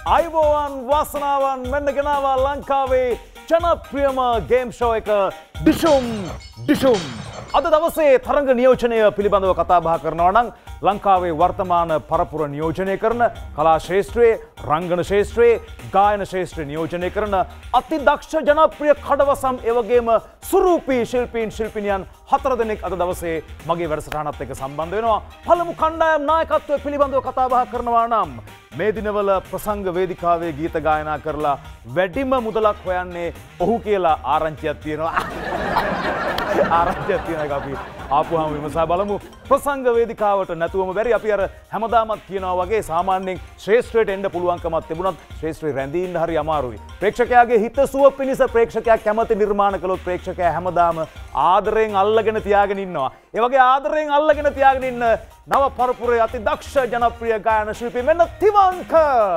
අයිබෝවන් වාසනාවන් මෙන්න ගෙනාවා ලංකාවේ ජනප්‍රියම ගේම් ෂෝ එක ඩිෂුම් අද දවසේ තරඟ නියෝජනය පිළිබඳව කතා බහ කරනවා නම් ලංකාවේ වර්තමාන පරපුර නියෝජනය කරන කලා ශේෂ්ත්‍රයේ රංගන ශේෂ්ත්‍රයේ ගායන ශේෂ්ත්‍රයේ නියෝජනය කරන අති දක්ෂ ජනප්‍රිය කඩවසම් එවැගේම සුරූපී ශිල්පීන් ශිල්පිනියන් 4 දෙනෙක් අද දවසේ මගේ වැඩසටහනත් එක්ක සම්බන්ධ වෙනවා. පළමු කණ්ඩායම් නායකත්වය පිළිබඳව කතා බහ කරනවා නම් මේ දිනවල ප්‍රසංග වේදිකාවේ ගීත ගායනා කරලා වැඩිම මුදලක් හොයන්නේ ඔහු කියලා ආරංචියක් තියෙනවා. ආරංචියක් තියෙන එක අපි ආපුවාම විමසා බලමු. ප්‍රසංග වේදිකාවට නැතුවම බැරි අපි අර හැමදාමත් කියනවා වගේ සාමාන්‍යයෙන් ශ්‍රේෂ්ඨයට එන්න පුළුවන්කමක් තිබුණත් ශ්‍රේෂ්ඨේ රැඳී ඉන්න හරි අමාරුයි. ප්‍රේක්ෂකයාගේ හිත සුව පිණිස ප්‍රේක්ෂකයා කැමති නිර්මාණ කළොත් ප්‍රේක්ෂකයා හැමදාම ආදරයෙන් අල්ලගෙන තියාගෙන ඉන්නවා. ඒ වගේ ආදරයෙන් අල්ලගෙන තියාගෙන ඉන්න නව පරපුරේ අති දක්ෂ ජනප්‍රිය ගායන ශිල්පී මෙන්න තිවංක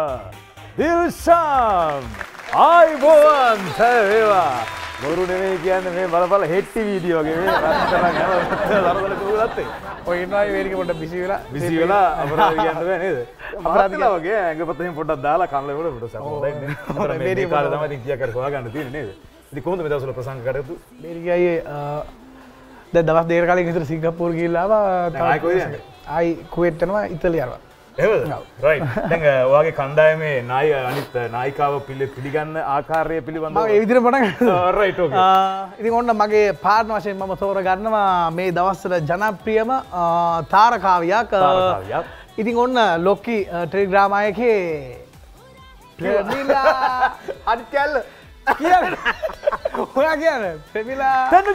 දිල්ෂාන් ආයිබෝවන් සේවා බොරු නෙමෙයි කියන්නේ මේ බලපල හෙට්ටි වීඩියෝ වගේ මේ රත්තරන් යන දරවල කුලත් ඔය ඉන්නයි වේරික පොඩ්ඩක් බිසි වෙලා අපරාධ කියන්න බෑ නේද අපරාධ වගේ ඇඟපතෙන් පොඩ්ඩක් දාලා කන්ල වල පොඩ්ඩක් සපෝට් දෙන්න මේ කාලේ තමයි ඉතින් කියා කර හොයාගන්න තියෙන්නේ නේද ඉතින් කොහොමද මේ දවස්වල ප්‍රසංග කරතු මේරිකයි දැන් දවස් දෙකකට කලින් විතර සිංගප්පූරු ගිහිල්ලා ආවා ආයි කොහෙද යන්නේ ආයි කුවේට් යනවා ඉතාලිය යනවා එහෙමද රයිට් දැන් ඔයාගේ කණ්ඩායමේ අනිත් නායිකාව පිළිගන්න ආකාරය පිළිබඳව මම ඒ විදිහට පටන් ගන්නවා රයිට් ඕකේ ඉතින් ඔන්න මගේ පාර්ට්නර් වශයෙන් මම තෝරගන්නවා මේ දවස්වල ජනප්‍රියම තාරකාවියක් ඉතින් ඔන්න ලොක්කි ටෙලිග්‍රාම් එකේ ප්‍රමිලා අනිත් කැල්ල කියන්නේ ඔයා කියන්නේ ප්‍රමිලා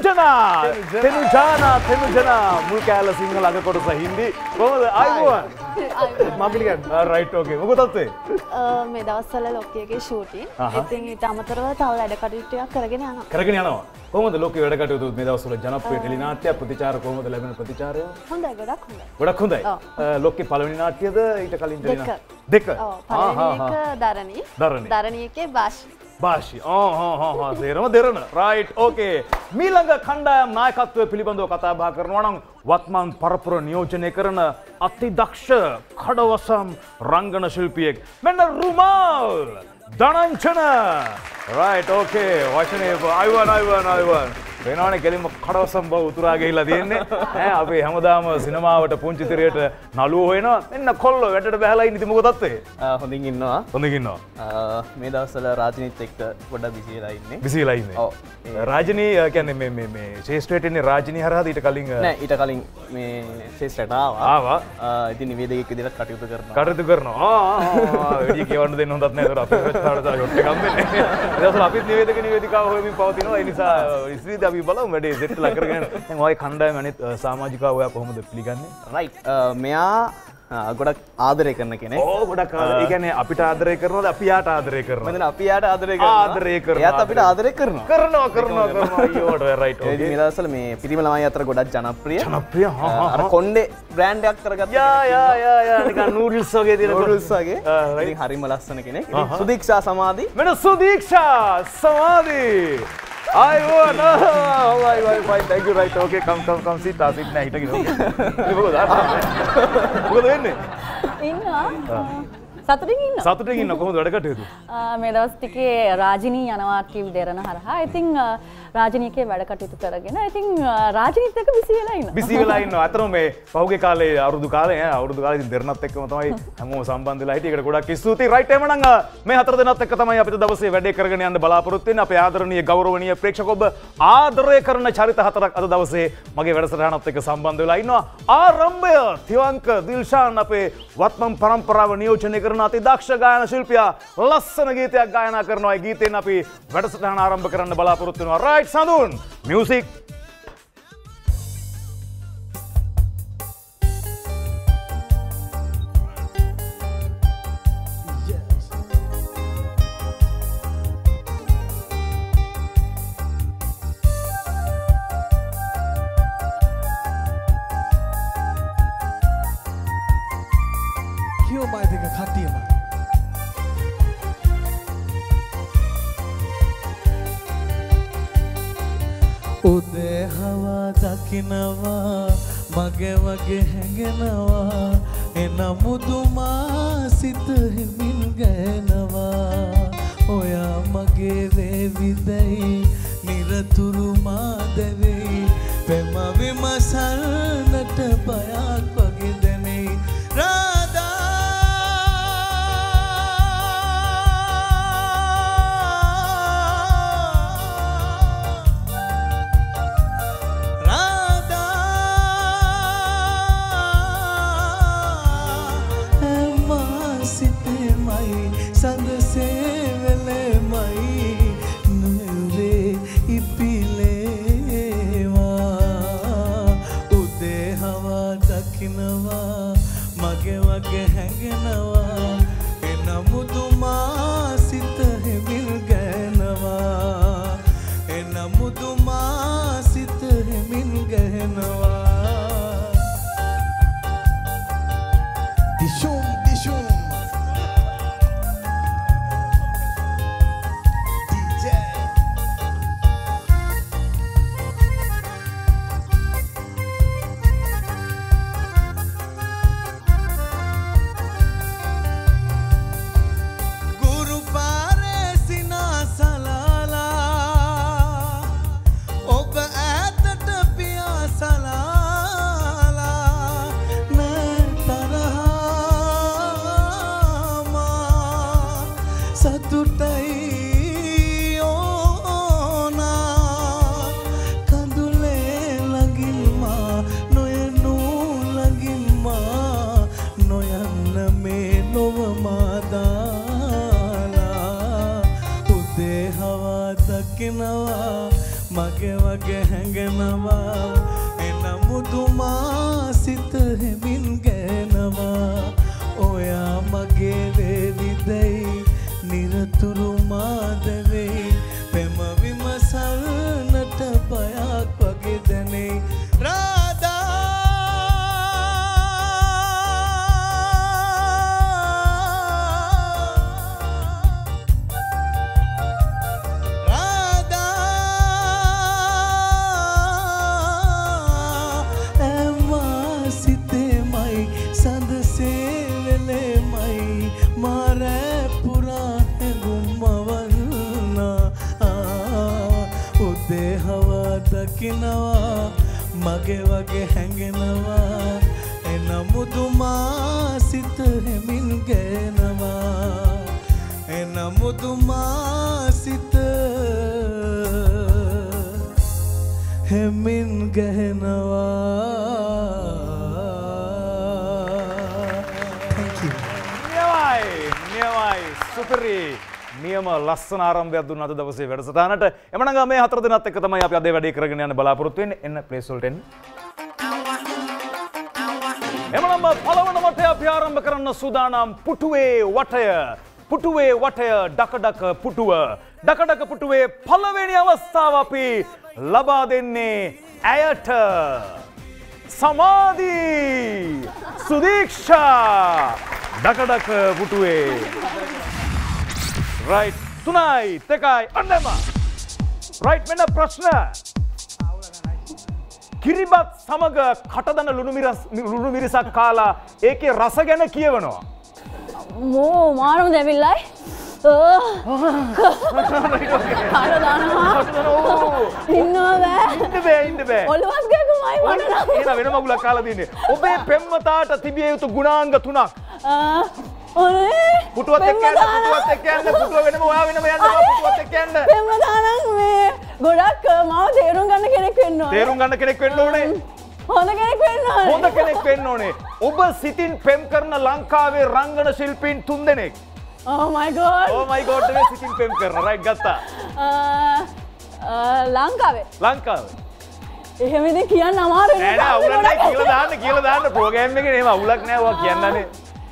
තෙනුජානා මුල් කැල්ල සිංහල අග කොටස හින්දි කොහොමද ආයිබෝවන් මම පිළිගන්නවා රයිට් ඕකේ මොකද තත්ත්වේ මේ දවස්වල ලොක්කියගේ ෂූටින් ඉතින් ඊට අමතරව තව වැඩ කටයුතු ටිකක් කරගෙන යනවා කොහොමද ලෝකේ වැඩ කටයුතු මේ දවස්වල ජනප්‍රිය ටෙලි නාට්‍ය ප්‍රතිචාර කොහොමද ලැබෙන ප්‍රතිචාරය හොඳයි ගොඩක් හොඳයි ලෝකේ පළවෙනි නාට්‍යද ඊට කලින් ටෙලි දෙක පළවෙනි එක දරණී එකේ බාෂි සේරම දෙරණ රයිට් ඕකේ මීළඟ කණ්ඩායම් නායකත්වය පිළිබඳව කතා බහ කරනවා නම් වත්මන් පරපුර නියෝජනය කරන අති දක්ෂ කඩවසම් රංගන ශිල්පියෙක් මෙන්න රුමාල් දනංචන රයිට් ඕකේ වචනේ අයිවන් වෙනවනේ කෙලින්ම කඩවසම් බව උතුරා ගිහිල්ලා තියෙන්නේ ඈ අපි හැමදාම සිනමාවට පුංචි තිරයට නළුව හොයනවා මෙන්න කොල්ලෝ වැඩට බහලා ඉන්නේ ඉතින් මොකද තත්ත්වේ හොඳින් ඉන්නවා මේ දවස්වල රාජනීත් එක්ක පොඩ්ඩක් බිසි වෙලා ඉන්නේ ඔව් රාජනී කියන්නේ මේ ශේෂ්ත්‍රයට එන්නේ රාජනී හරහාද ඊට කලින් නෑ ඊට කලින් මේ ශේෂ්ත්‍රයට ආවා ඉතින් නිවේදකයෙක් විදිහට කටයුතු කරනවා වැඩි කියවන්න දෙන්න හොඳත් නෑ ඒතර අපි රටට යොට් එකක් දෙන්නේ ඊට අපිත් නිවේදක නිවේදිකාව හොයමින් පවතිනවා ඒ නිසා ඉස්විද අපි බලමු වැඩේ සෙට් ලා කරගෙන දැන් ඔය කණ්ඩායම අනිත් සමාජිකව ඔයා කොහොමද පිළිගන්නේ රයිට් මෙයා ගොඩක් ආදරය කරන කෙනෙක් ගොඩක් ඒ කියන්නේ අපිට ආදරය කරනවද අපි යාට ආදරය කරනවද මම අපි යාට ආදරය කරනවා එයාත් අපිට ආදරය කරනවා අයියෝට රයිට් ඕකේ මේ දවස්වල මේ පිරිමි ළමයි අතර ගොඩක් ජනප්‍රිය අර කොණ්ඩේ බ්‍රෑන්ඩ් එකක් කරගත්තා යා නිකන් නූඩල්ස් වගේ තියෙන නූඩල්ස් වගේ ඉතින් හරිම ලස්සන කෙනෙක් ඉතින් සුදීක්ෂා සමාධි මෙන්න සුදීක්ෂා සමාධි අයිබෝවන් fine thank you right okay come sit නෑ හිටගෙන මොකද වෙන්නේ ඉන්නවා සතුටින් ඉන්න කොහොමද වැඩ කටයුතු මේ දවස් ටිකේ රාජිනී යනවා කිව් දෙරණ හරහා ඉතින් රාජිනීකේ වැඩ කටයුතු කරගෙන ඉතින් රාජිනීත් එක්ක බිසි වෙලා ඉන්නවා අතරම මේ පහුගිය කාලේ අවුරුදු කාලේ ඉතින් දෙරණත් එක්කම තමයි හැමෝම සම්බන්ධ වෙලා හිටියේ ඒකට ගොඩක් ස්තුතියි රයිට් එමනම් මේ 4 දෙනාත් එක්ක තමයි අපිට දවසේ වැඩේ කරගෙන යන්න බලාපොරොත්තු වෙන්නේ අපේ ආදරණීය ගෞරවනීය ප්‍රේක්ෂක ඔබ ආදරය කරන චරිත 4ක් අද දවසේ මගේ වැඩසටහනත් එක්ක සම්බන්ධ වෙලා ඉන්නවා ආරම්භය තිවංක දිල්ෂාන් අපේ වත්මන් පරම්පරාව නියෝජනය කරන අති දක්ෂ ගායන ශිල්පියා ලස්සන ගීතයක් ගායනා කරනවා ඒ ගීතෙන් අපි වැඩසටහන ආරම්භ කරන්න බලාපොරොත්තු වෙනවා රයිට් සඳුන් මියුසික් උදේ හවා දකිනවා මගේ වගේ හැඟෙනවා එනමුදුමා සිත හිමින් ගෑනවා ඔයා මගේ වේවිදයි නිරතුරු මාදවෙයි පෙම විමසන්නට බයක් වගේ දැනෙයි රාධා මගේ වගේ හැඟෙනවා එනමුදුමා සිත හිමින් ගෑනවා එනමුදුමා සිත හිමින් ගෑනවා දිශුම් දිශුම් මගේ වගේ හැඟෙනවා එනමුදුමා සිත හිමින් ගෑනවා ඔයා මගේ වේවිදයි නිරතුරු මාදවෙයි පෙම විමසන්නට බයක් වගේ දැනෙයි දකිනවා මගේ වගේ හැඟෙනවා එනමුදුමා සිත හිමින් ගෑනවා එනමුදුමා සිත හිමින් ගෑනවා නියමයි සුපිරි නියම ලස්සන ආරම්භයක් දුන්න අද දවසේ වැඩසටහනට. එමනම් මේ හතර දිනත් එක්ක තමයි අපි අද වැඩේ කරගෙන යන්න බලාපොරොත්තු වෙන්නේ. එන්න ප්ලේස් වලට එන්න. එමනම් පළවන වටය අපි ආරම්භ කරන්න සූදානම් පුටුවේ වටය. පුටුවේ වටය ඩකඩක පුටුව. ඩකඩක පුටුවේ පළවෙනි අවස්ථාව අපි ලබා දෙන්නේ ඇයට. සමාධි සුදීක්ෂා ඩකඩක පුටුවේ. Right, tunai, tekai, annema. Right, මෙන්න ප්‍රශ්න. කිරිබත් සමග කටදන ලුණු මිරිසක් කාලා ඒකේ රස ගැන කියවනවා. මෝ මානම දැවිල්ලයි. ඉන්න බෑ. ඔළුවත් ගැගුමයි මට නම්. එහෙනම් වෙන මගුලක් කාලා දින්නේ. ඔබේ පෙම්වතාට තිබිය යුතු ගුණාංග 3ක්. පුටුවත් එක්ක යන්න පුටුව වෙනම ඔයා වෙනම යන්න පුටුවත් එක්ක යන්න පෙම්වතානම් මේ ගොඩක් මාව තේරුම් ගන්න කෙනෙක් වෙන්න ඕනේ. තේරුම් ගන්න කෙනෙක් වෙන්න ඕනේ. හොඳ කෙනෙක් වෙන්න ඕනේ. හොඳ කෙනෙක් වෙන්න ඕනේ. ඔබ සිතින් පෙම් කරන ලංකාවේ රංගන ශිල්පීන් 3 දෙනෙක්. Oh my god. Oh my god මේ සිතින් පෙම් කරන රයිට් ගත්තා. ලංකාවේ. එහෙම ඉතින් කියන්න අමාරුයි. නෑ අවුලක් නෑ කියලා දාන්න ප්‍රෝග්‍රෑම් එකේ එහෙම අවුලක් නෑ ඔයා කියන්නනේ.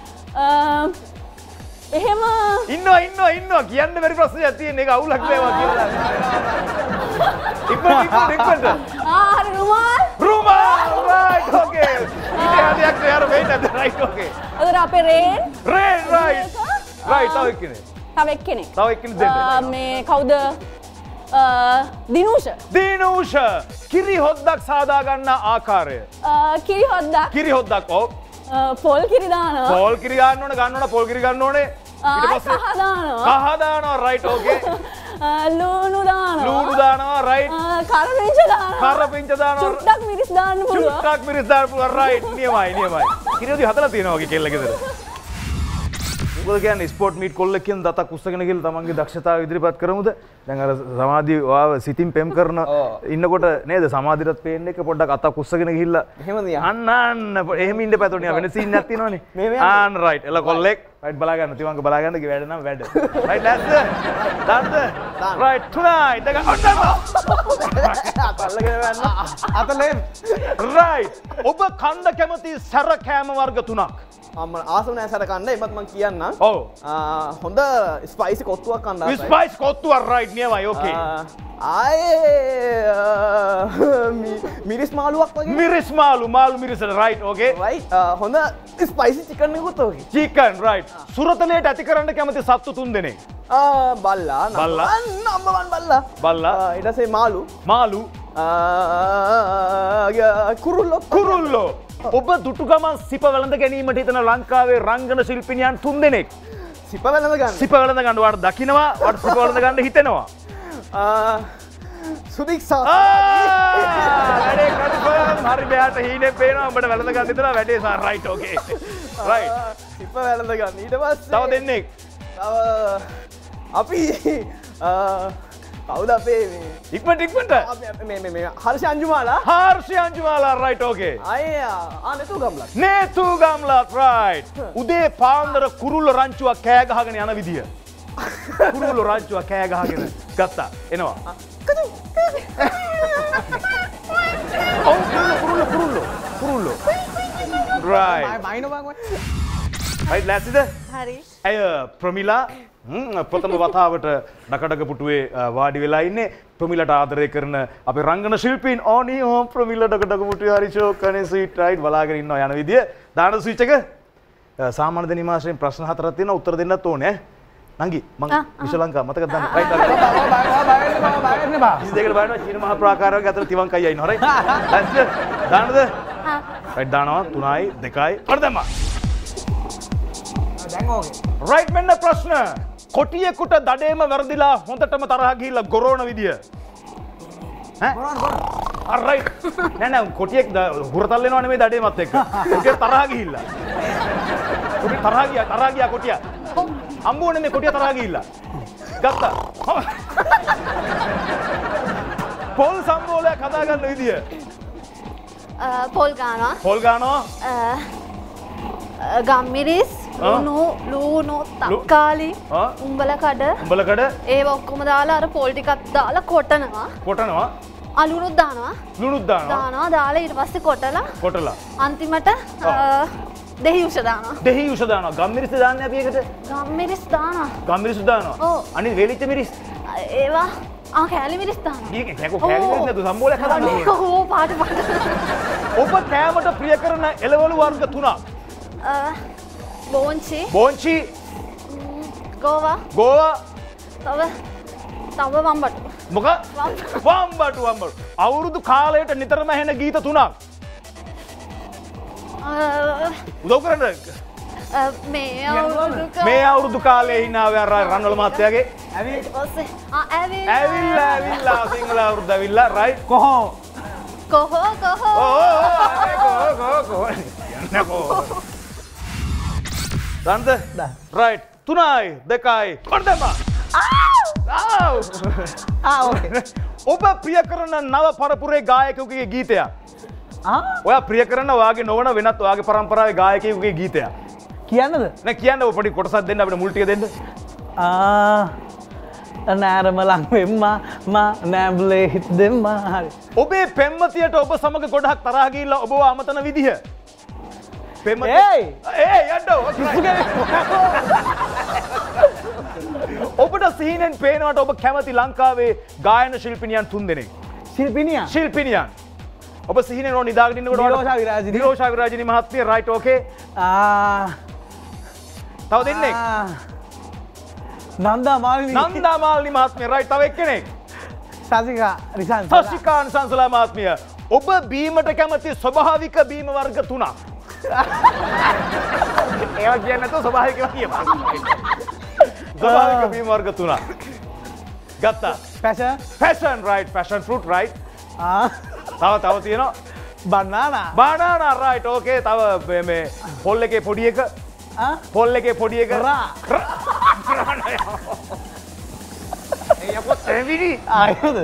එහෙම ඉන්නවා කියන්න බැරි ප්‍රශ්නයක් තියෙන එක අවුලක් නෑ ඔයා කියලා දාන්න. ඉක්මනට. හරි රුමාල් right okay. ඉතින් හදියක් යාර වෙන්නද right okay. අද අපේ රේන් right තව එක්කෙනෙක් දෙන්න. මේ කවුද? දිනූෂ. දිනූෂ කිරි හොද්දක් සාදා ගන්න ආකාරය. කිරි හොද්දක්. කිරි හොද්දක් ඔව්. පොල් කිරි දානවා. පොල් කිරි ගන්න ඕනේ පොල් කිරි ගන්න ඕනේ. ඊට පස්සේ කහ දානවා. කහ දානවා රයිට් ඕකේ. ලූණු දානවා. ලූණු දානවා රයිට්. කරපිංච දානවා. කරපිංච දානවා. චුට්ටක් මිරිස් දාන්න පුළුවන්. චුට්ටක් මිරිස් දාන්න පුළුවන් රයිට්. නියමයි. කිරියෝදි හදලා තියෙනවා වගේ කෙල්ල ගෙදර. මොකද කියන්නේ ස්පෝර්ට් මීට් කොල්ලෙක්ගෙන් දතක් උස්සගෙන ගිහලා තමන්ගේ දක්ෂතාවය ඉදිරිපත් කරමුද? දැන් අර සමාධිය වාව සිතින් පෙම් කරන ඉන්නකොට නේද සමාධියටත් පේන්න එක පොඩ්ඩක් අතක් උස්සගෙන ගිහිල්ලා එහෙමද අන්න එහෙම ඉන්න පැතෝනිය වෙන සීන් එකක් තියෙනවනේ. ආන් රයිට් එල කොල්ලෙක් රයිට් බලා ගන්න තිවංග බලා ගන්න කි වැඩ නම් වැඩ. රයිට් ලැස්ද? දාන්න. රයිට් තුනයි දෙක ඔන්නම. අතල්ලගෙන යන්න. අතලෙන්. රයිට්. ඔබ කන්න කැමති සැර කෑම වර්ග තුනක්. අම්ම ආසම නෑ සැර කන්න එමත් මං කියන්න. ඔව්. හොඳ ස්පයිසි කොත්තුවක් කන්න ආසයි. ස්පයිස් කොත්තුවක් රයිට් නියමයි ඕකේ. ආයේ මිරිස් මාළුවක් වගේ. මිරිස් මාළු මිරිසට රයිට් ඕකේ. රයිට්. හොඳ ස්පයිසි චිකන් එකකුත් ඕකේ. Chicken right. සුරතලයට ඇති කරන්න කැමති සත්තු 3 දෙනෙක්. බල්ලා. බල්ලා. නම්බර් 1 බල්ලා. බල්ලා. ඊට පස්සේ මාළු. කුරුල්ලෝ. ඔබ දුටු ගමන් සිප වැළඳ ගැනීමට හිතන ලංකාවේ රංගන ශිල්පිනියන් 3 දෙනෙක්. සිප වැළඳ ගන්න. සිප වැළඳ ගන්න වාට දකින්නවා වාට සිප වැළඳ ගන්න හිතෙනවා. සුදික්සා. වැඩේ කන්ෆර්ම් හරි බෑට හීනේ පේනවා උඹට වැළඳ ගන්න හිතනවා වැඩේ සා රයිට් ඕකේ. රයිට්. සිප වැළඳ ගන්න. ඊට පස්සේ තව දෙන්නෙක්. අපි කවුද අපේ ඉක්මනට මේ හර්ෂ අංජුමාලා රයිට් ඕකේ. අයියා නේතු ගම්ලත් රයිට්. උදේ පාන්දර කුරුල්ල රංචුවක් කෑ ගහගෙන යන විදිය. කුරුල්ල රංචුවක් කෑ ගහගෙන ගත්තා. එනවා. ඔව් කුරුල්ල. රයිට්. රයිට් ලැස්තිද? හරි. අය ප්‍රමිලා ප්‍රථම වතාවට නකඩක පුටුවේ වාඩි වෙලා ඉන්නේ ප්‍රමිලට ආදරය කරන අපේ රංගන ශිල්පීන් ඕනි ඕම් ප්‍රමිල නකඩක පුටුවේ හරි ෂෝක් කනේ ස්වීට් රයිට් බලාගෙන ඉන්නවා යන විදිය දාන ස්විච් එක සාමාන්‍ය දෙනිමාසයෙන් ප්‍රශ්න 4ක් තියෙනවා උත්තර දෙන්නත් ඕනේ නංගි මං විශ්වලංකා මතකද දාන්න රයිට් බයන්න බා 22කට බයනවා චීන මහ ප්‍රාකාරයක අතර තිවංකයි ඉන්නවා රයිට් දැස්ද දාන්නද රයිට් දානවා 3යි 2යි අර දැම්මා දැන් ඕකේ රයිට් මෙන්න ප්‍රශ්න කොටියෙකුට දඩේම වැරදිලා හොඳටම තරහ ගිහිල්ලා ගොරවන විදිය. ඈ? ගොරවන. රයිට්. නෑ කොටියෙක් හුරතල් වෙනව නෙමෙයි දඩේමත් එක්ක. කොටිය තරහ ගිහිල්ලා. කොටිය තරහ ගියා කොටිය. අම්බුව නෙමෙයි කොටිය තරහ ගිහිල්ලා. ගත්තා. පොල් සම්බෝලයක් හදා ගන්න විදිය. පොල් ගානවා. ගම්මිරිස් ලූණු තක්කාලි උඹල කඩ ඒ ඔක්කොම දාලා අර පොල් ටිකක් දාලා කොටනවා අලුණුත් දානවා දාලා ඊට පස්සේ කොටලා අන්තිමට දෙහි උෂ දානවා ගම්මිරිස් දාන්නේ අපි ඒකට ගම්මිරිස් දානවා ඔව් අනිත් වෙලිච්ච මිරිස් ඒවා කෑලි මිරිස් දානවා මේක කෑලි මිරිස් නේද සම්බෝලයක් හදන්න ඕ පාට ඔබ කෑමට ප්‍රිය කරන එළවලු වර්ග 3ක් බෝංචි ගෝවා තව වම්බටු මොක වම්බටු අවුරුදු කාලයට නිතරම ඇහෙන ගීත 3ක් උදව් කරන්න මේ අවුරුදු කාලේ හිනාව රන්වල මහත්තයාගේ ඇවිල්ලා සිංහල අවුරුද්ද ඇවිල්ලා රයිට් කොහොම දන්ද රයිට් 3යි 2යි ඔන්න ඔබ ප්‍රිය කරන නව පරපුරේ ගායකයෙකුගේ ගීතයක් ඔයා ප්‍රිය කරන වාගේ නොවන වෙනත් වාගේ පරම්පරාවේ ගායකයෙකුගේ ගීතයක් කියන්නද නෑ කියන්න ඔය පොඩි කොටසක් දෙන්න අපිට මුල් ටික දෙන්න නෑරම ලං වෙම්මා නෑබලේ හිත දෙම්මා හරි ඔබේ පෙම්මතියට ඔබ සමග ගොඩක් තරහ ගිහිල්ලා ඔබව අමතන විදිහ ඔබට සිහිනෙන් පේනවට ඔබ කැමති ලංකාවේ ගායන ශිල්පිනියන් 3 දෙනෙක් ශිල්පිනියන් ඔබ සිහිනෙන් ඕන නිදාගෙන ඉන්නකොට නිරෝෂා විරාජිනී මහත්මිය රයිට් ඕකේ තව දෙන්නෙක් නන්දා මාලිනී මහත්මිය රයිට් තව එක්කෙනෙක් සසිකා රිසන් සශිකාන් සංසලා මාත්මිය ඔබ බීමට කැමති ස්වභාවික බීම වර්ග 3ක්. ඒවා කියන්නේ නැතුව ස්වභාවික කියපන්. ස්වභාවික බීම වර්ග 3ක්. ගත්තා. Passion right, passion fruit right. තව තියෙනවා banana right. Okay තව මේ පොල් එකේ පොඩි එක ඒ අපෝ තෙවිලි ආයෝද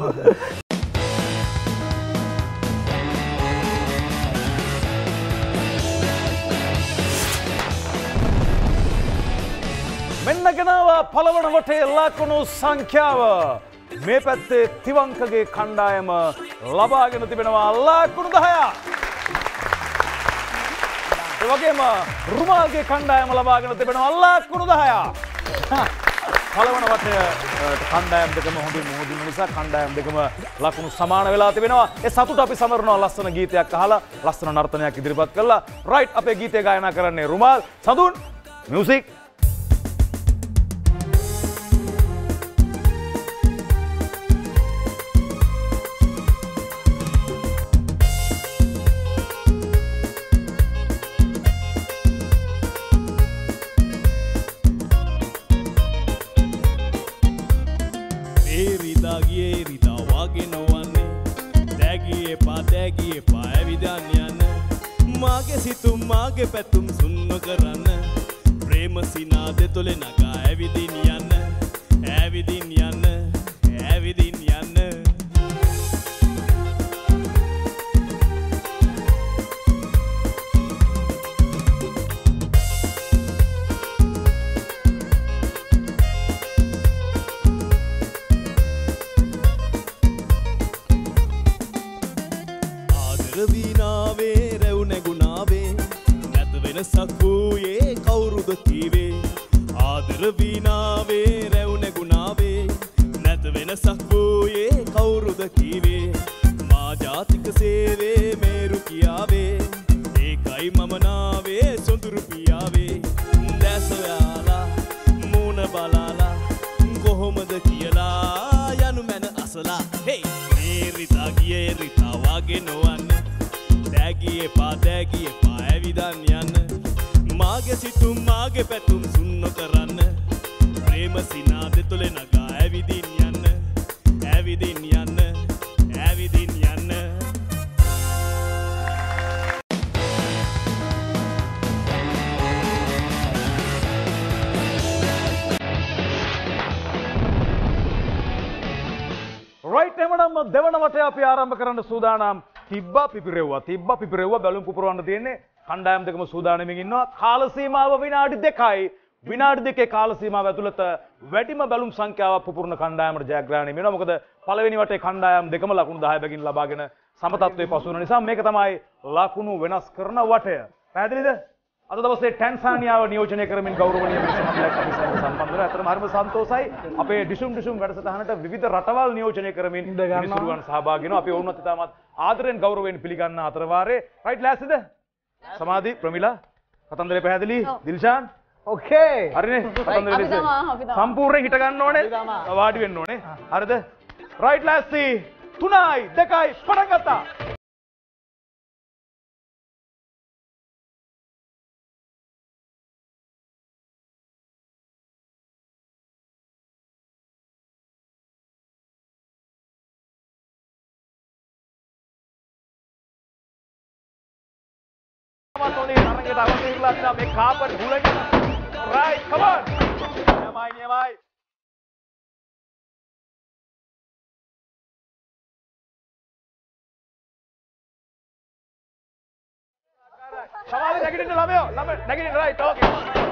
මෙන්න ගෙනාවා පළවන වටේ ලකුණු සංඛ්‍යාව. මේ පැත්තේ තිවංකගේ කණ්ඩායම ලබාගෙන තිබෙනවා ලකුණු 10ක්. ඒ වගේම රුමාල්ගේ කණ්ඩායම ලබාගෙන තිබෙනවා ලකුණු 10ක්. පළවන වටේ කණ්ඩායම් දෙකම හොඳින් මුහුදින නිසා කණ්ඩායම් දෙකම ලකුණු සමාන වෙලා තිබෙනවා. ඒ සතුට අපි සමරනවා ලස්සන ගීතයක් අහලා ලස්සන නර්තනයක් ඉදිරිපත් කළා. රයිට් අපේ ගීතය ගායනා කරන්නේ රුමාල් සඳුන් මියුසික්. මාගේ පැතුම් සුන්න කරන්න ප්‍රේම සිනාද තුළ නගා ඇවිදින් යන්න ඇවිදින් යන්න ඇවිදින් යන්න ආදර වීනාවේ රැව් නැගුණාවේ වෙනසක් වූයේ කවුරුද කීවේ ආදර වීනාවේ රැව් නැගුණාවේ නැත වෙනසක් වූයේ කවුරුද කීවේ මා ජාතික සේවේ මේරු කියාවේ ඒකයි මම නාවේ සොඳුරු පියාවේ දැස ඔයාලා මූණ බලාලා කොහොමද කියලා යනු මැන අසලා හේ මේ රිතා ගියේ රිතා වගේ නොවන්න දැගී එපා ඇවිදන් යන්න මාගේ සිතුම් මාගේ පැතුම් සුන්න කරන්න ප්‍රේම සිනාද තුළ නගා ඇවිදින් යන්න ඇවිදින් යන්න ඇවිදින් යන්න රයිට් එමනම් දෙවන වටේ අපි ආරම්භ කරන්න සූදානම්. තිබ්බා පිපිරෙව්වා බැලුම් පුපුරවන්න තියෙන්නේ. කණ්ඩායම් දෙකම සූදානමින් ඉන්නවා. කාල සීමාව විනාඩි 2යි. විනාඩි 2 කාල සීමාව ඇතුළත වැඩිම බැලුම් සංඛ්‍යාවක් පුපුරන කණ්ඩායමට ජයග්‍රහණය වෙනවා. මොකද පළවෙනි වටේ කණ්ඩායම් දෙකම ලකුණු 10 බැගින් ලබාගෙන සමතත්වයේ පසු වෙන නිසා මේක තමයි ලකුණු වෙනස් කරන වටය. පැහැදිලිද? අද දවසේ ටැන්සානියාව නියෝජනය කරමින් ගෞරවනීය මිනිසුන්ට අපි සම්බන්ධ වෙනවා. අතරම හරිම සන්තෝෂයි. අපේ ඩිෂුම් වැඩසටහනට විවිධ රටවල් නියෝජනය කරමින් මිනිසුරුවන් සහභාගී වෙනවා. අපි වුණත් ඉතාමත් ආදරෙන් ගෞරවයෙන් පිළිගන්න අතර වාරේ. රයිට් ලෑස්තිද? සමාධි ප්‍රමිලා කතන්දරේ පැහැදිලි දිල්ෂාන් ඕකේ හරිනේ කතන්දරේ සම්පූර්ණයෙන් හිට ගන්න ඕනේ වාඩි වෙන්න ඕනේ හරිද රයිට් ලෑස්ති 3යි 2යි පටන් ගත්තා Tony, arranque da gol Inglaterra, me capa el Julen. Right, come on. Niamai. Samali nagitin lameo, nagitin right, okay.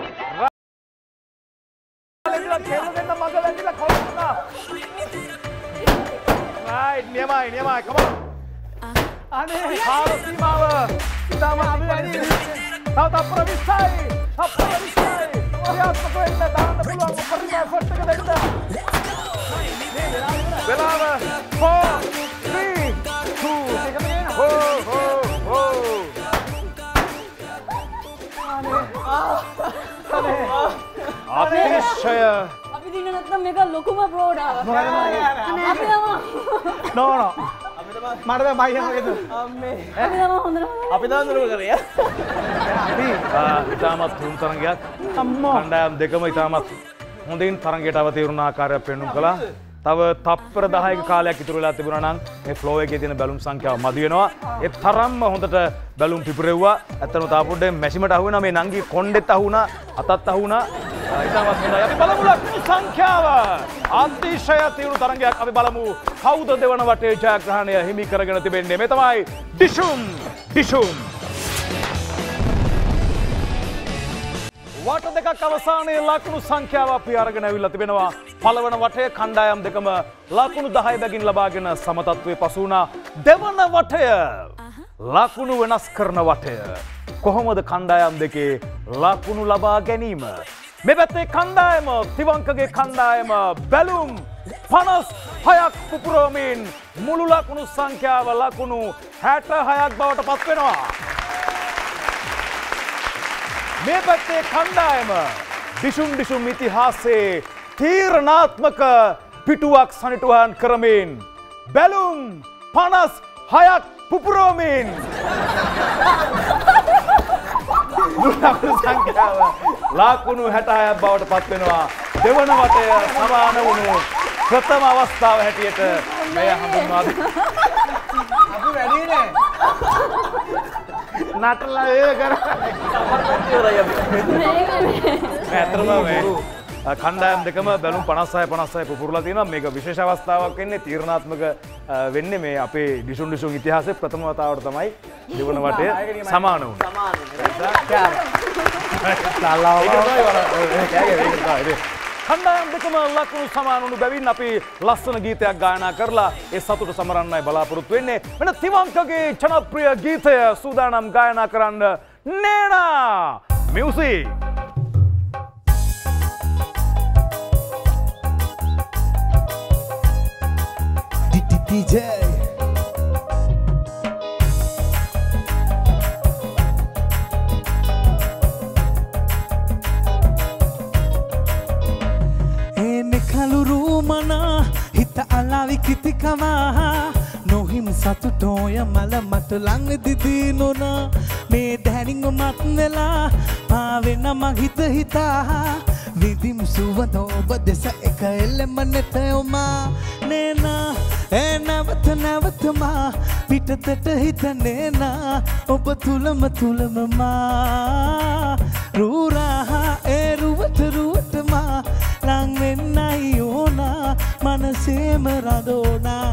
Right, Niamai, come on. Harus dibawa. Kita masih ini. Tahu permisai. Lihat pokoknya tangan peluang memperima first ke kita. Belava. 4, 3, 2. Atinshaya. අපි දින නැත්නම් එක ලොකුම ප්‍රෝඩාව. අපි තමා. නෝනෝ. මට බයි යනකද? අම්මේ. අපි තමා හොඳට. අපි දන්දරම කරේ. ඉතාමත් තුන් තරගයක් කණ්ඩායම් දෙකම ඉතාමත් හොඳින් තරගයට අවතීරුණ ආකාරයක් පෙන්නුම් කළා. තව තප්පර 10ක කාලයක් ඉතුරු වෙලා තිබුණා නම් මේ ෆ්ලෝ එකේ තියෙන බැලුම් සංඛ්‍යාව මදි වෙනවා. ඒ තරම්ම හොඳට බැලුම් පිපිරෙව්වා. ඇත්තටම තාපුඩේ මැෂිමට අහු වෙනා මේ නංගි කොණ්ඩෙත් අහු වුණා, අතත් අහු වුණා. ඉතාමත් හොඳයි. අපි බලමු ලකුණු සංඛ්‍යාව. අතිශය තීව්‍ර තරගයක් අපි බලමු. කවුද දෙවන වටේ ජයග්‍රහණය හිමි කරගෙන තිබෙන්නේ? මේ තමයි ඩිෂුම්. වට දෙකක් අවසානයේ ලකුණු සංඛ්‍යාව අපි අරගෙන ඇවිල්ලා තිබෙනවා. පළවන වටය කණ්ඩායම් දෙකම ලකුණු 10 බැගින් ලබාගෙන සමතත්වයේ පසු වුණා. දෙවන වටය ලකුණු වෙනස් කරන වටය. කොහොමද කණ්ඩායම් දෙකේ ලකුණු ලබා ගැනීම? මේ පැත්තේ කණ්ඩායම තිවංකගේ කණ්ඩායම බැලුම් 56ක් පුපුරවමින් මුළු ලකුණු සංඛ්‍යාව ලකුණු 66ක් බවට පත් වෙනවා. මේ පැත්තේ කණ්ඩායම ඩිෂුම් ඉතිහාසයේ තීරණාත්මක පිටුවක් සනිටුහන් කරමින් බැලුම් 56ක් පුපුරවමින් ලකුණු සංඛ්‍යාව ලකුණු 66ක් බවට පත් වෙනවා. දෙවන වටය සමාන වුණු ප්‍රථම අවස්ථාව හැටියට මෙය හඳුන්වා අපි වැඩි නේ. නටලා ඒ කරන්නේ ඇත්තටම මේ කණ්ඩායම් දෙකම බැලුම් 56 පුපුරලා තියෙනවා. මේක විශේෂ අවස්ථාවක් වෙන්නේ තීරණාත්මක වෙන්නේ මේ අපේ ඩිෂුම් ඉතිහාසයේ ප්‍රථම වතාවට තමයි දෙවන වටය සමාන වුණේ. කණ්ඩායම් දෙකම ලකුණු සමාන වුණු බැවින් අපි ලස්සන ගීතයක් ගායනා කරලා ඒ සතුට සමරන්නයි බලාපොරොත්තු වෙන්නේ. මෙන්න තිවංකගේ ජනප්‍රිය ගීතය සූදානම් ගායනා කරන්න නේනා මියුසික්. DJ කලුරුමනා හිත අලාවි කිතිකමා නොහිම සතුටෝය මල මට ළඟ දිදී නොනා මේ දැනිංග මත් වෙලා පාවෙන මහිත හිතා විදිම් සුවඳ ඔබ දෙස එක එල්ලෙම නැතයොමා නේනා නැවතමා පිටතට හිත නේනා ඔබ තුළම මා රූරාහා රුවටමා ලං වෙන්නයි ඕනා මනසේම රදෝනා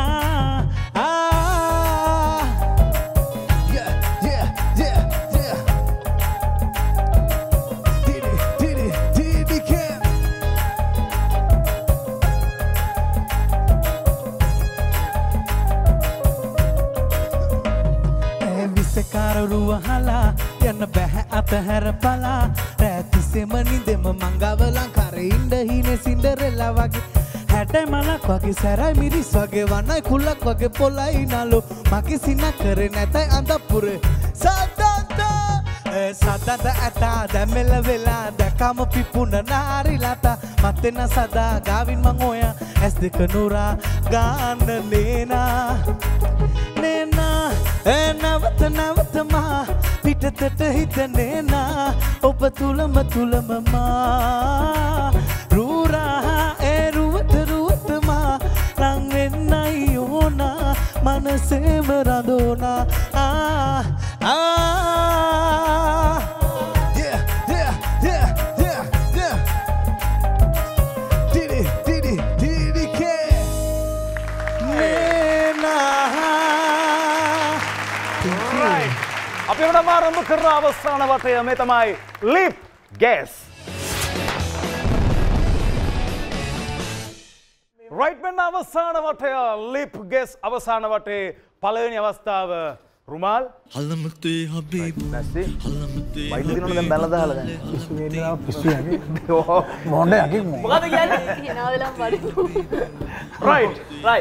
කාරුවහලා යන්න බැහැ අතහැර පලා රැතිසෙම නිදෙම මංගවලං කරඉන්ඩ හිනේ සින්ඩරෙල්ලා වගේ හැටයි මලක් වගේ සැරයි මිරිස් වගේ වන්නයි කුල්ලක් වගේ පොලයි නලු මගේ සින්න කරේ නැතයි අඳපුරේ සදද ඇතා දැමෙල වෙලා දැකම පිපුුණ නාරිලතා මත්තෙන සදා ගාවින් මං ඔය ඇස් දෙක නුරා ගාන්න නේනා නැවතමා පිටතට හිත නේනා ඔබ තුළම මා රූරාහා රුවටමා ලං වෙන්නයි ඕනා මනසේම රඳෝනා අපි වඩ ආරම්භ කරන අවස්ථාන වටය මේ තමයි ලිප් ගෑස්. රයිට් මෙන්න අවසාන වටය ලිප් ගෑස් අවසාන වටේ පළවෙනි අවස්ථාව රුමාල් හලමතේ හබීබ් නැස්සේ හලමතේ වයින් දිනවල දැන් බැලලා දාලා දැන් පිස්සු වේදනාව පිස්සු යන්නේ. මොණ්ඩ යකින් මොකද කියන්නේ? හිනාවෙලා බලමු. රයිට්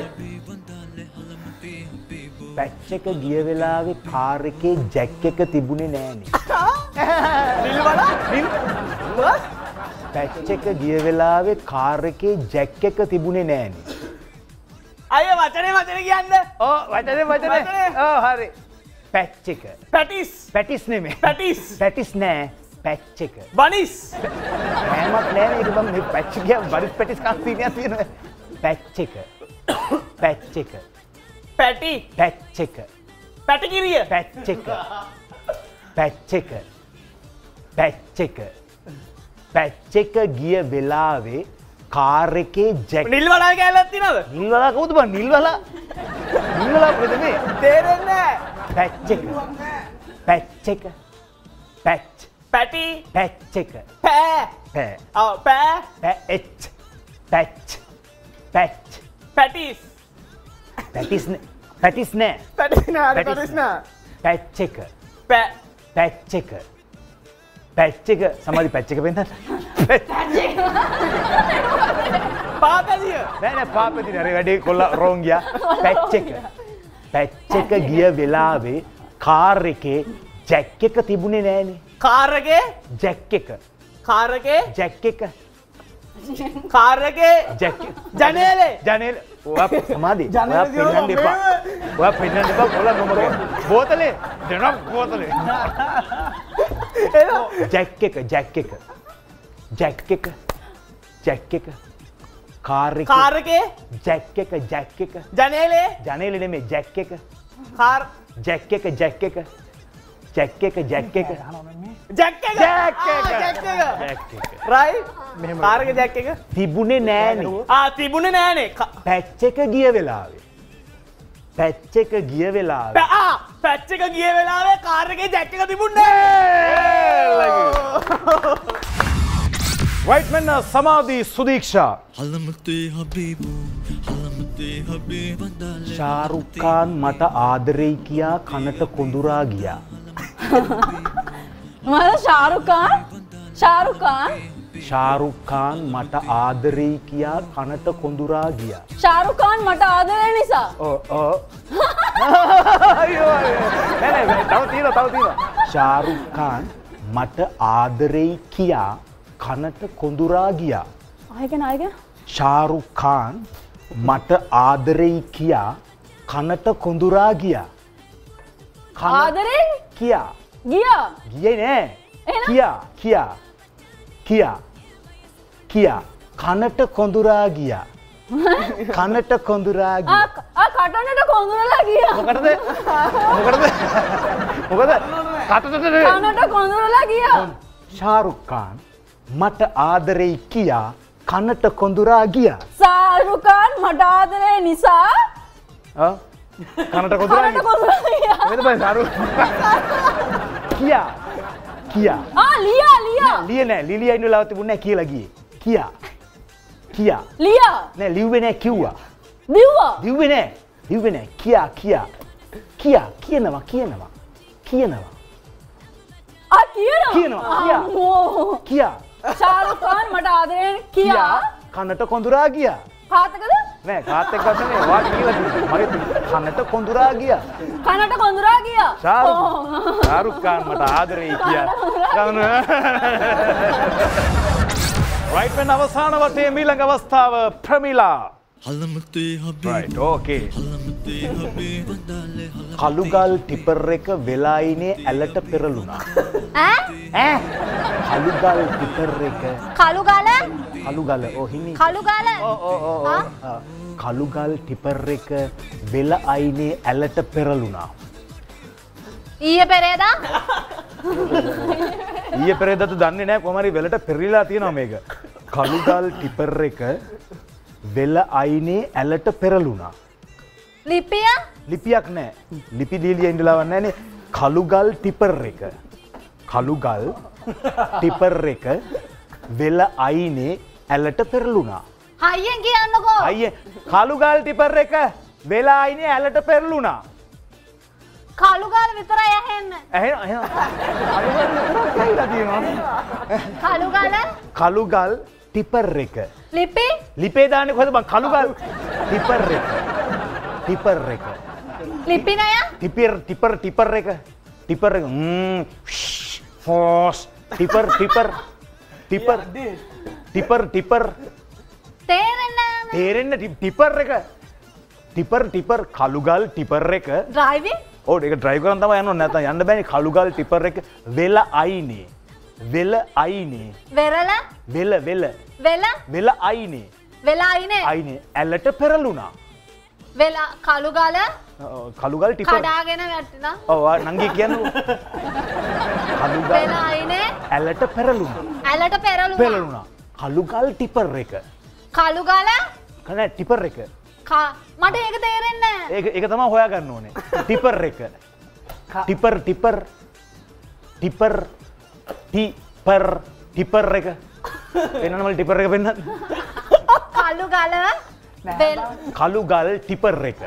පැච් එක ගිය වෙලාවේ කාර් එකේ ජැක් එක තිබුණේ නෑනේ. පැච් එක ගිය වෙලාවේ කාර් එකේ ජැක් එක තිබුණේ නෑනේ. අය වචනේ කියන්න. ඔව් වචනේ. ඔව් හරි. පැච් එක. පැටිස් නෙමෙයි. පැටිස් නෑ. පැච් එක. බනිස්. නෑමත් නෑ මේක මම මේ පැච් එක බරිස් පැටිස් කන් සීනියක් තියෙනවා. පැච් එක. පැච් එක. පැටි. පැච් එක. පැටිකිරිය. පැච් එක. පැච් එක. පැච් එක. පැච් එක ගිය වෙලාවේ කාර් එකේ ජැක් නිල් වලා කෑල්ලක් තියනවද? නිල් වලා කවුද බං නිල් වලා මොකද මේ තේරෙන්නේ නැහැ. පැච් එක. පැච් එක. පැච්. පැටි. පැච් එක. පෑ. පෑ. ඔව් පෑ. පැච්. පැච්. පැච්. පැටිස්. පැටිස් නෑ. පැටිස් නෑ. පැටිස් නෑ. පැච් එක. පෑ. පැච් එක. පැච් එක සමාධි පැච් එක පෙන්නන්න. පාපදිය. නෑ පාපෙදි නෑ වැඩේ කොල්ල රෝන් ගියා. පැච් එක. පැච් එක ගිය වෙලාවේ කාර් එකේ ජැක් එක තිබුණේ නෑනේ. කාර් එකේ ජැක් එක. කාර් එකේ ජැක් එක. කාර් එකේ ජැක් ජනේලේ. ඔයා සමාධි. ඔයා පෙන්නන්න එපා. ඔයා පෙන්නන්න එපා කොල්ල නොමග. බෝතලේ දෙනවා බෝතලේ. ජැක් එක. ජැක් එක. කාර් එකේ ජැක් එක. ජනේලේ නෙමෙයි ජැක් එක. කාර් ජැක් එක. ජැක් එක. රයිට්. කාර් එකේ ජැක් එක තිබුණේ නෑනේ. තිබුණේ නෑනේ. පැච් එක ගිය වෙලාවේ. පැච් එක ගිය වෙලාවේ. පැච් එක ගිය වෙලාවේ කාර් එකේ ජැක් එක තිබුණේ නෑ. රයිට්මන් සමාධි සුදීක්ෂා. ශාරුක් ඛාන් මට ආදරෙයි කියා කනට කොඳුරා ගියා. මම ශාරුක් ඛාන් මට ආදරෙයි කියා කනට කොඳුරා ගියා. ශාරුක් ඛාන් මට ආදරේ නිසා. තව තියෙනවා. ශාරුක් ඛාන් මට ආදරෙයි කියා කනට කොඳුරා ගියා. ආයගෙන ශාරුක් ඛාන් මට ආදරෙයි කියා කනට කොඳුරා ගියා. ආදරේ කියා. ගියේ නෑ. කියා. කනට කොඳුරා ගියා. කටනට කොඳුරලා ගියා. මොකද? කනට කොඳුරලා ගියා. ශාරුක් ඛාන් මට ආදරෙයි කියා කනට කොඳුරා ගියා. ශාරුක් ඛාන් මට ආදරේ නිසා කනට කොඳුරා ගියා. මෙතන බයි ශාරුක් කියා. ලිය නෑ ලිලියා ඉන්න ලාව තිබුණේ නෑ කියලා ගියේ. කියා. නෑ ලිව්වේ නෑ කිව්වා. ලිව්වේ නෑ කියා. කියනවා. ශාරුක් ඛාන් මට ආදරේ කියා කනට කොඳුරා ගියා. කාතකද? නෑ කාත් එක්ක නෙමෙයි වාට කියලා කිව්වා. මගේ කනට කොඳුරා ගියා. ශාරුක් ඛාන් මට ආදරෙයි කියා. රයිට් වෙන අවසාන වටේ ඊළඟ අවස්ථාව ප්‍රමිලා. right okay. කළුගල් ටිපර් එක වෙලායිනේ ඇලට පෙරළුණා. කළුගල් ටිපර් එක කළුගල හිමි කළුගල් ටිපර් එක වෙල අයිනේ ඇලට පෙරළුණා. ඊයේ පෙරේදාද දන්නේ නැහැ කොහොම හරි වෙලට පෙරලිලා තියෙනවා මේක. කළුගල් ටිපර් එක වෙල අයිනේ ඇලට පෙරළුණා. ලිපියක් නෑ. ලිපි දීලිය ඉඳලාවක් නෑනේ. කළුගල් ටිපර් එක වෙල අයිනේ ඇලට පෙරළුණා. හයියෙන් කියන්නකෝ. කළුගල් ටිපර් එක වෙල අයිනේ ඇලට පෙරළුණා. කළුගල් විතරයි ඇහෙන්න. කළුගල් ටිපර් එක. ලිපේ දාන්නේ කොහෙද බං? කළුගල් ටිපර් එක. ලිපි නය? ටිපර් එක. ෆෝස් ටිපර් ටිපර් තේරෙන්න ටිපර් එක ටිපර් කළුගල් ටිපර් එක ඩ්‍රයිවිං ඕ ඒක ඩ්‍රයිව් කරන් තමයි යන්න නැත්නම් යන්න බෑනේ කළුගල් ටිපර් එක වෙල අයිනේ වෙල අයිනේ ඇලට පෙරළුණා වෙලා කළුගල් ටිපර් කඩාගෙන වැටුණා ඔව් නංගි කියන්නේ කළුගල් වෙලා අයිනේ ඇලට පෙරළුණා කළුගල් ටිපර් එක කළුගල කන ටිපර් එක මට ඒක තේරෙන්නේ නැහැ ඒක තමයි හොයාගන්න ඕනේ ටිපර් එක ටිපර් එක එන්නම ටිපර් එක පෙන්නන්න කළුගල් ටිපර් එක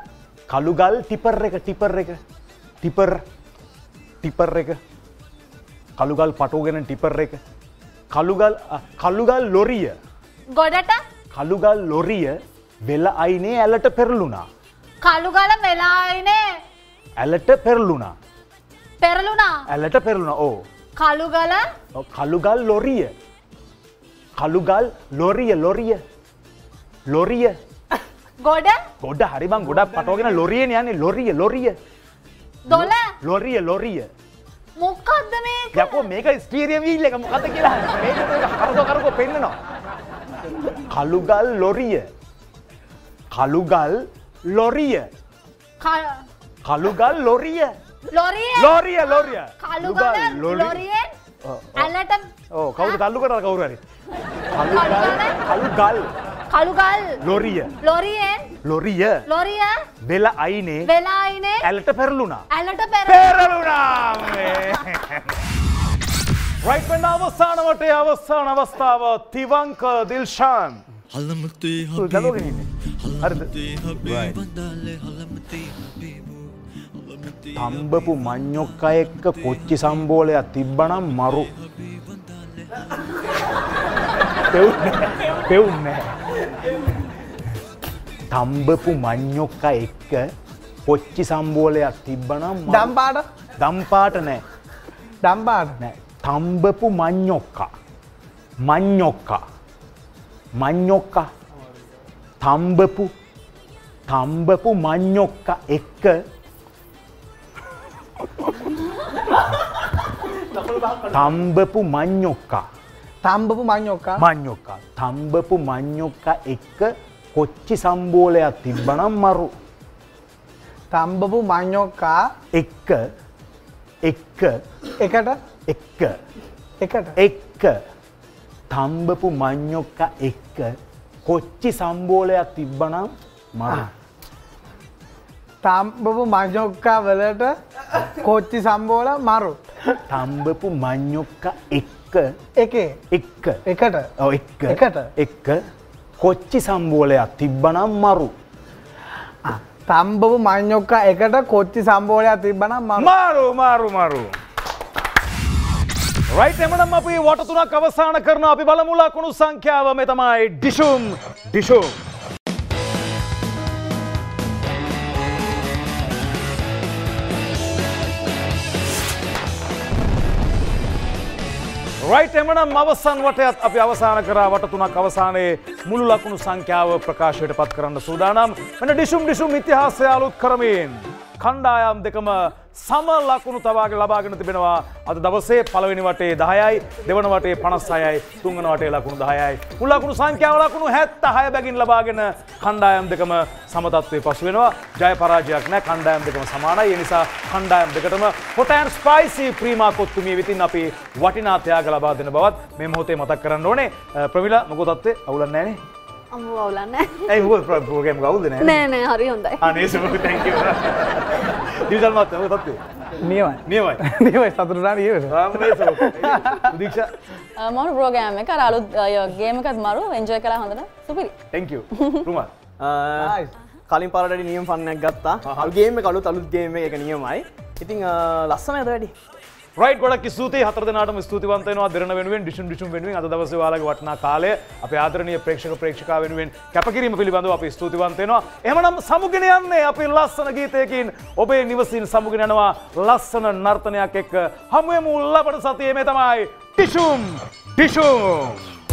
කළුගල් පටෝගෙන ටිපර් එක කළුගල් ලොරිය ගොඩට කළුගල් ලොරිය වෙල අයිනේ ඇලට පෙරළුණා කළුගල වෙලා අයිනේ ඇලට පෙරළුණා ඕ කළුගල් ලොරිය ගොඩ හරි බං ගොඩක් පටවගෙන ලොරියනේ යන්නේ ලොරිය ලොරිය මොකද්ද මේක යකෝ මේක ස්ටීරියම් වීල් එක මොකද්ද කියලා මේක කරකෝ පෙන්නනවා කළුගල් ලොරිය ඇලට ඕ කවුද තල්ලු කරලා කවුරු හරි කළුගල් ලොරිය වෙල අයිනේ ඇලට පෙරළුණා රයිට් වෙන්න අවසාන වටේ අවසාන අවස්ථාව තිවංක දිල්ෂාන් තම්බපු මඤ්ඤොක්ක එක්ක කොච්චි සම්බෝලයක් තිබ්බනම් මරු පෙවුන්නේ තම්බපු මඤ්ඤොක්ක එක්ක කොච්චි සම්බෝලයක් තිබ්බනම් දම්පාට නෑ තම්බපු මඤ්ඤොක්ක තම්බපු මඤ්ඤොක්ක එක්ක තම්බපු මඤ්ඤොක්ක එක්ක කොච්චි සම්බෝලයක් තිබ්බනම් මරු තම්බපු මඤ්ඤොක්කා එක්ක තම්බපු මඤ්ඤොක්ක එක්ක කොච්චි සම්බෝලයක් තිබ්බනම් මරු තම්බපු මඤ්ඤොක්කා වලට කොච්චි සම්බෝල මරු තම්බපු මඤ්ඤොක්ක එක්ක එක්ක කොච්චි සම්බෝලයක් තිබ්බනම් මරු තම්බපු මඤ්ඤොක්කා එකට කොච්චි සම්බෝලයක් තිබ්බනම් මරු රයිට් එමනම් අපි වට තුනක් අවසන් කරනවා අපි බලමු ලකුණු සංඛ්‍යාව මේ තමයි ඩිෂුම් රයිට් එමනම් අවසන් වටයත් අපි අවසන් කරා වට තුනක් අවසානයේ මුළු ලකුණු සංඛ්‍යාව ප්‍රකාශයට පත් කරන්න සූදානම් මෙන්න ඩිෂුම් ඉතිහාසය අලුත් කරමින් කණ්ඩායම් දෙකම සම ලකුණු ලබාගෙන තිබෙනවා අද දවසේ පළවෙනි වටේ 10යි දෙවන වටේ 56යි තුන්වන වටේ ලකුණු 10යි මුළු ලකුණු සංඛ්‍යාව ලකුණු 76 බැගින් ලබාගෙන කණ්ඩායම් දෙකම සම තත්ත්වයේ පසු වෙනවා ජය පරාජයක් නැහැ කණ්ඩායම් දෙකම සමානයි ඒ නිසා කණ්ඩායම් දෙකටම hot and spicy ප්‍රීමා කොත්තුමිය විසින් අපි වටිනා ත්‍යාග ලබා දෙන බවත් මේ මොහොතේ මතක් කරන්න ඕනේ ප්‍රමිලා මොකද තත්ත්වය අවුලක් නැහැ නේ අම්මෝ අවුලක් නැහැ ඒ මොකද ප්‍රෝග්‍රෑම් ගවුල්ද නැහැ නෑ හරි හොඳයි අනේ සුබ thank you දිවිසල් මත මොකද තත්ත්වය නියමයි සතුටුනා නියමයි දීක්ෂා මම ප්‍රෝග්‍රෑම් එක අර අලුත් ගේම් එකත් මරු එන්ජොයි කළා හොඳට සුපිරි thank you රුමල් කලින් පාරට නියම ෆන්නයක් ගත්තා අලුත් ගේම් එක අලුත් ගේම් එක නියමයි ඉතින් ලස්සනයි අද වැඩි රයිට් ගොඩක් ස්තුතියි හතර දෙනාටම ස්තුතිවන්ත වෙනවා දෙරණ වෙනුවෙන් ඩිෂුම් වෙනුවෙන් අද දවසේ ඔයාලගේ වටිනා කාලය අපේ ආදරණීය ප්‍රේක්ෂකා වෙනුවෙන් කැපකිරීම පිළිබඳව අපි ස්තුතිවන්ත වෙනවා. එහෙමනම් සමුගෙන යන්නේ අපි ලස්සන ගීතයකින් ඔබේ නිවසින් සමුගෙන යනවා ලස්සන නර්තනයක් එක්ක හමු වෙමු ලබන සතියේ මේ තමයි ඩිෂුම් ඩිෂුම්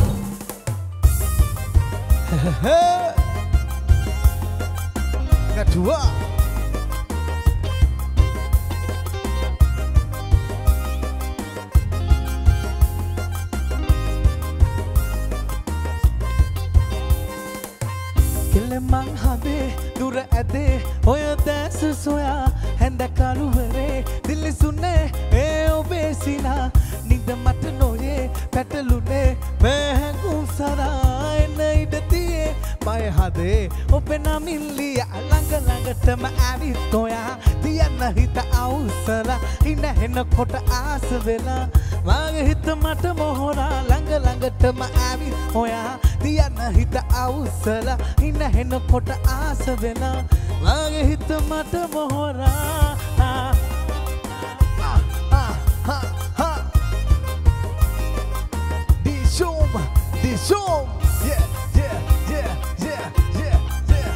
Natua. Kelemang habe dura ade oya das soya henda kaluvare dilli sunne e obesina nida mat noye petalune mehangum sara ena idatiye my hade opena milliya langa langatama avit oya diyanna hita ausala ina henna kota aas vela mage hit mata mohora langa langatama avit oya diyanna hita ausala ina henna kota aas vela mage hit mata mohora Dishum, yeah, yeah, yeah, yeah, yeah, yeah.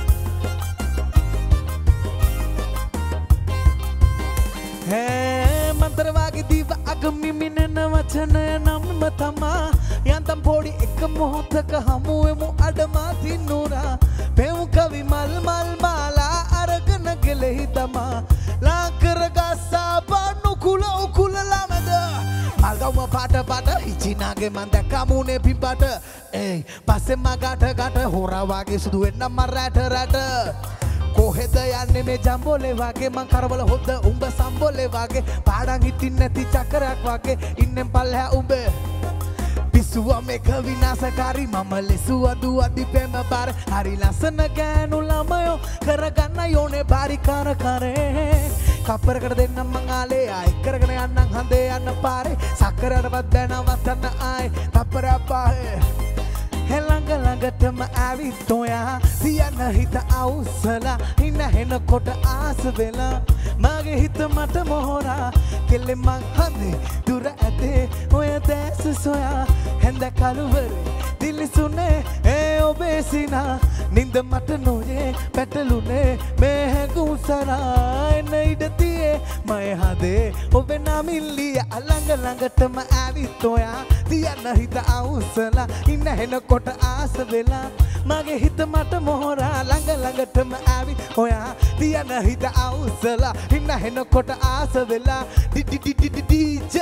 Hey, mantarwagi diva agami minena wachana namma tama yantam podi ek mohottaka hamuemu adama tinnura pemu kavi mal mal mala aragana gelehi tama lankaraga sabanu kula ukula lamada malgauma pata pata ichinaage manda kamune pimpata ei passe magata gata hora wage sudu enna marata rata කොහෙද යන්නේ මේ ජම්බෝලේ වගේ මං කරවල හොද්ද උඹ සම්බෝලේ වගේ පාඩම් හිටින් නැති චක්‍රයක් වගේ ඉන්නෙන් පල්ලෙහා උඹ පිස්සුවා මේක විනාශකාරී මම ලෙසුවා දුවදි පෙම බාර හරි ලස්සන ගෑනු ළමයෝ කරගන්න යෝනේ බාරි කර කරේ කප්පරකට දෙන්නම් මං ආලේ ආයි කරගෙන යන්නම් හඳේ යන්න පාරේ සක්කරටවත් බැනවත්තන්න ආයි කප්පර පාහේ Helanga langatama avit oya diyanna hita ausala ina hena kota aas vela mage hita mata mohora kelemang hande dura ade oya das soya henda kaluvare dilli sunne e obesina ninda mata noye petalune mehengu sara ena idatiye my hade obena milliya alanga langatama avit oya diyanna hita ausala ina hena kota aas vela mage hita mata mohora langa langatama avi oya diyanna hita ausala ina hena kota aas vela DJ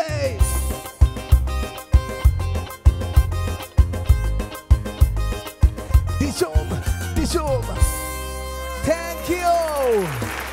Dishum thank you